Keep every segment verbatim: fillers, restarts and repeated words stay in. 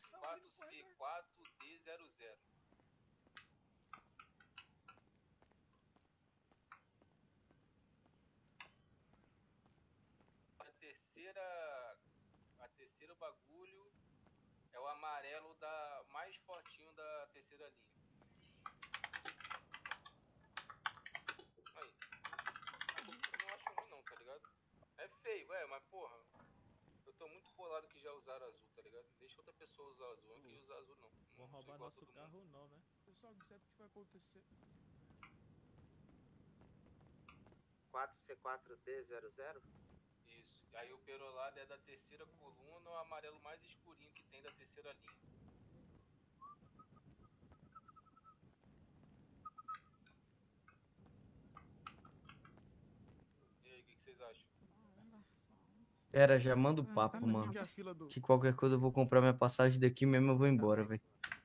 quatro C quatro D zero zero. A terceira... A terceira bagulho é o amarelo da mais fortinho da terceira linha. Aí. Não acho ruim não, tá ligado? É feio, é, mas porra... Eu tô muito bolado que já usaram azul, tá ligado? Deixa outra pessoa usar azul, eu não queria usar azul não. Vão roubar nosso carro não, né? Pessoal, não sabe o que vai acontecer. quatro C quatro D zero zero? Isso. Aí o perolado é da terceira coluna, o amarelo mais escurinho que tem da terceira linha. E aí, o que, que vocês acham? Pera, já manda o papo, mano. Que qualquer coisa eu vou comprar minha passagem daqui mesmo, eu vou embora, velho.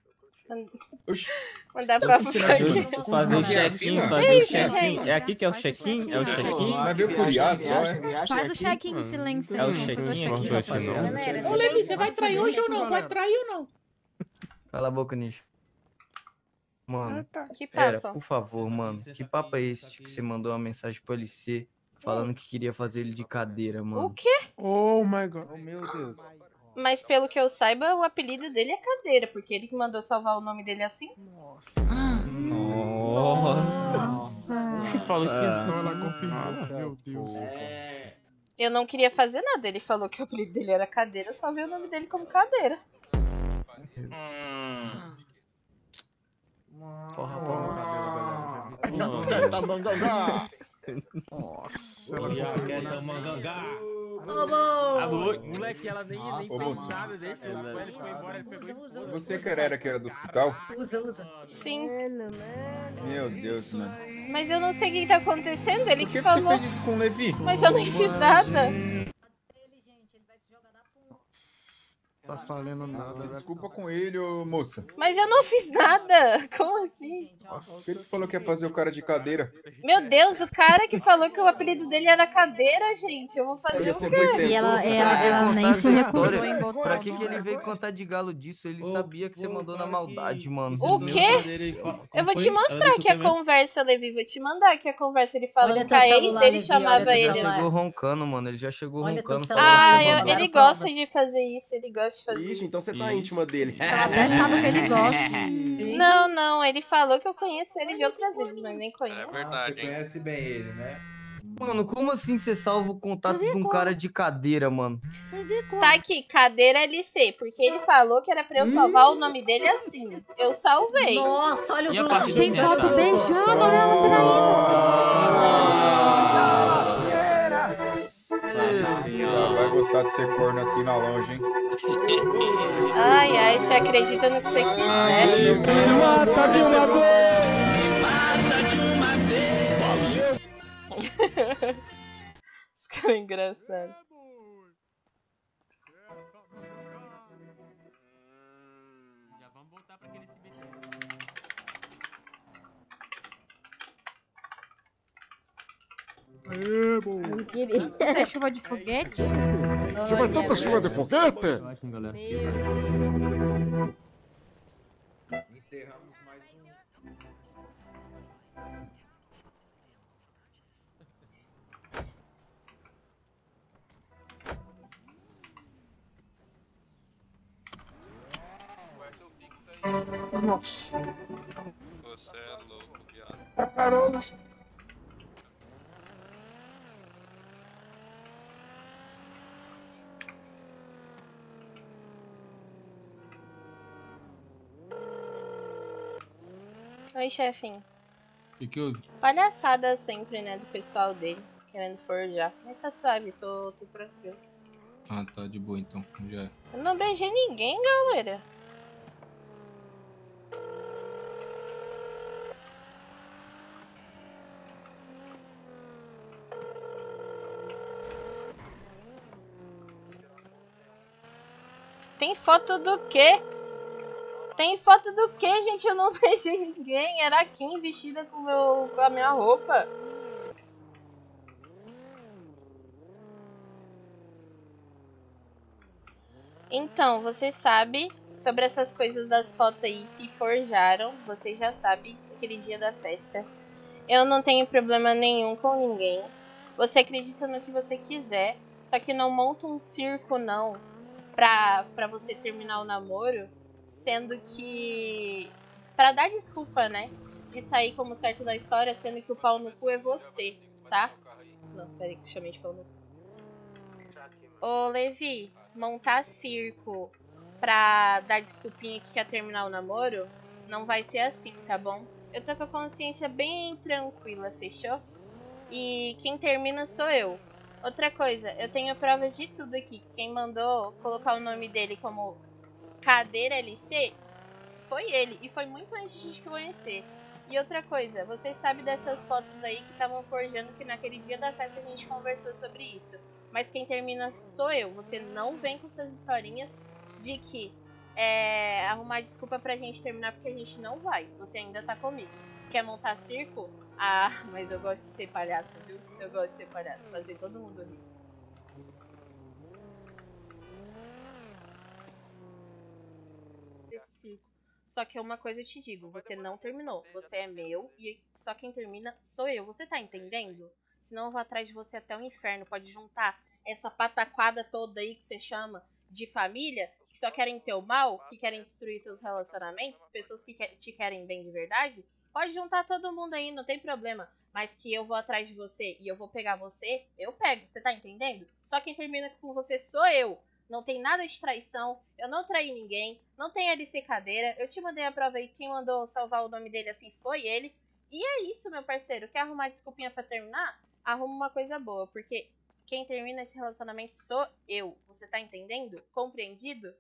Mandar pra Fazer o check-in, fazer o check-in. É aqui que é o check-in? É o check-in? Mas veio curiar só, é? Faz o check-in em silêncio. É o check-in aqui, rapaziada. Ô, Levi, você vai trair hoje ou não? Vai trair ou não? Cala a boca, Ninja. Mano, Que pera, papo? por favor, mano. Que papo é esse que você mandou uma mensagem pro L C falando que queria fazer ele de cadeira, mano? O quê? Oh my god. Oh meu Deus. Mas pelo que eu saiba, o apelido dele é Cadeira, porque ele que mandou salvar o nome dele assim. Nossa. Nossa. Falou que não, ela confirmou. Meu Deus. Eu não queria fazer nada, ele falou que o apelido dele era Cadeira, eu só vi o nome dele como Cadeira. Hum. Porra, Nossa, ela quer tomar gangá. Moleque, ela nem, nem Ô, fez moço. nada, deixa. Ele foi embora, ele pegou e foi. Você que era que era do hospital? Usa, usa. Sim. Meu Deus, mano. Mas eu não sei o que tá acontecendo, ele Por que que você falou. fez isso com o Levi? Mas eu nem fiz nada. tá falando nada. Se desculpa com ele, ô moça. Mas eu não fiz nada. Como assim? Ele falou que ia fazer o cara de cadeira. Meu Deus, o cara que falou que o apelido dele era Cadeira, gente. Eu vou fazer o quê? E ela, Pra ela, que ela nem contar se essa recusou história? em botar. Pra que que ele veio contar de galo disso? Ele sabia que você mandou na maldade, mano. O quê? Eu vou te mostrar aqui a conversa, Levi. Vou te mandar aqui a conversa. Ele falando Olha que a teu ex celular, dele Levi, chamava olha teu ele. Ele celular. chegou roncando, mano. Ele já chegou Olha teu roncando. celular. falando Ah, que você eu- mandou. ele gosta de fazer isso. Ele gosta de fazer Ixi, isso. então você tá íntima dele. Ela até sabe o que ele gosta. Não, não. Ele falou que eu conheço ele de outras vezes, mas nem conheço. É verdade, hein? Conhece bem ele, né? Mano, como assim você salva o contato de um cara de cadeira, mano? Tá aqui, Cadeira L C, porque ele falou que era pra eu salvar o nome dele assim. Eu salvei. Nossa, olha o E a grupo. parte Tem do foto centro? beijando, olha ela Ela vai gostar de ser corno assim na longe, hein? Ai, ai, você acredita no que você quiser. Mata de uma vez! Os caras engraçados. Já vamos voltar pra aquele C B T. Aê, boy. É chuva de foguete? Chuva tanta chuva de foguete? Meu Deus. Enterramos mais um. Vai ser o Pix aí. Nossa. Você é louco, viado. Preparou. Oi, chefinho. O que que houve? Palhaçada sempre, né, do pessoal dele, querendo forjar. Mas tá suave, tô, tô tranquilo. Ah, tá de boa então. Já é. Eu não beijei ninguém, galera. Tem foto do quê? Tem foto do quê, gente? Eu não beijei ninguém. Era a Kim vestida com, meu, com a minha roupa. Então, você sabe, sobre essas coisas das fotos aí que forjaram, vocês já sabem, aquele dia da festa. Eu não tenho problema nenhum com ninguém. Você acredita no que você quiser, só que não monta um circo, não, pra, pra você terminar o namoro, sendo que... Pra dar desculpa, né? De sair como certo da história, sendo que o pau no cu é você, tá? Não, peraí que eu chamei de pau no cu. Ô, Levi, montar circo pra dar desculpinha que quer terminar o namoro, não vai ser assim, tá bom? Eu tô com a consciência bem tranquila, fechou? E quem termina sou eu. Outra coisa, eu tenho provas de tudo aqui. Quem mandou colocar o nome dele como Cadeira L C foi ele, e foi muito antes de te conhecer. E outra coisa, vocês sabem dessas fotos aí que estavam forjando, que naquele dia da festa a gente conversou sobre isso. Mas quem termina sou eu. Você não vem com essas historinhas de que é, arrumar desculpa pra gente terminar, porque a gente não vai. Você ainda tá comigo. Quer montar circo? Ah, mas eu gosto de ser palhaço, viu? Eu gosto de ser palhaço. Fazer todo mundo rir. Esse circo. Só que uma coisa eu te digo, você não terminou. Você é meu e só quem termina sou eu. Você tá entendendo? Senão eu vou atrás de você até o inferno. Pode juntar essa pataquada toda aí que você chama de família, que só querem teu mal, que querem destruir teus relacionamentos, pessoas que te querem bem de verdade. Pode juntar todo mundo aí, não tem problema. Mas que eu vou atrás de você e eu vou pegar você, eu pego. Você tá entendendo? Só quem termina com você sou eu. Não tem nada de traição, eu não traí ninguém, não tem L C Cadeira. Eu te mandei a prova aí, quem mandou salvar o nome dele assim foi ele. E é isso, meu parceiro. Quer arrumar desculpinha pra terminar? Arruma uma coisa boa, porque quem termina esse relacionamento sou eu. Você tá entendendo? Compreendido?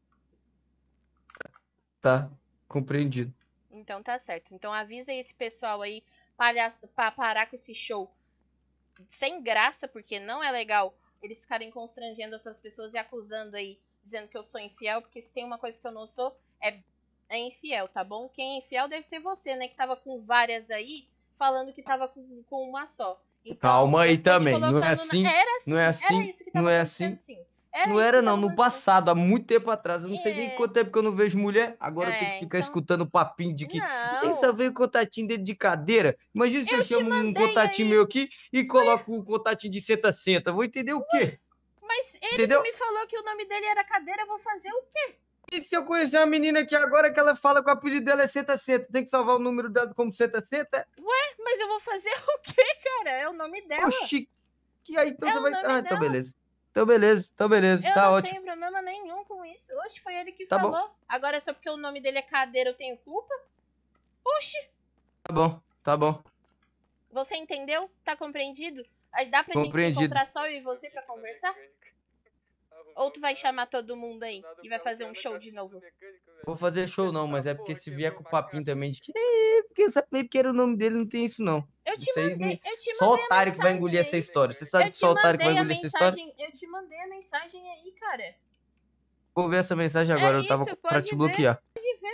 Tá, compreendido. Então tá certo. Então avisa aí esse pessoal aí palha... pra parar com esse show sem graça, porque não é legal eles ficarem constrangendo outras pessoas e acusando aí, dizendo que eu sou infiel, porque se tem uma coisa que eu não sou, é, é infiel, tá bom? Quem é infiel deve ser você, né? Que tava com várias aí, falando que tava com, com uma só. Então, calma aí também, não é na... assim, era assim, não é assim, era isso que tava não é assim. Sim. Era não era não, no passado, há muito tempo atrás, eu não é. sei nem quanto tempo que eu não vejo mulher, agora é, eu tenho que ficar então... escutando papinho de que não. ele só veio o contatinho dele de cadeira. Imagina se eu, eu chamo um contatinho aí. meu aqui e coloco o um contatinho de senta-senta, vou entender o quê? Mas ele Entendeu? que me falou que o nome dele era Cadeira, eu vou fazer o quê? E se eu conhecer uma menina aqui agora que ela fala que o apelido dela é senta-senta, tem que salvar o número dela como senta-senta? Ué, mas eu vou fazer o quê, cara? É o nome dela. Oxi, que aí então é você vai... Ah, dela. Então beleza. Então beleza, então beleza, eu tá não ótimo. tenho problema nenhum com isso. Oxe, foi ele que tá falou. Bom. Agora só porque o nome dele é Cadeira eu tenho culpa? Oxi. Tá bom, tá bom. Você entendeu? Tá compreendido? Aí dá pra gente se encontrar só eu e você pra conversar? Ou tu vai chamar todo mundo aí e vai fazer um show de novo? Vou fazer show não, mas é porque se vier com o papinho também de que porque eu sabia que era o nome dele, não tem isso não. Eu te mandei, não... eu te Só otário que vai engolir aí. essa história. Você sabe que só otário que vai engolir essa história? Eu te mandei a mensagem aí, cara. Vou ver essa mensagem agora, é eu tava isso, pra te ver, bloquear. Pode ver,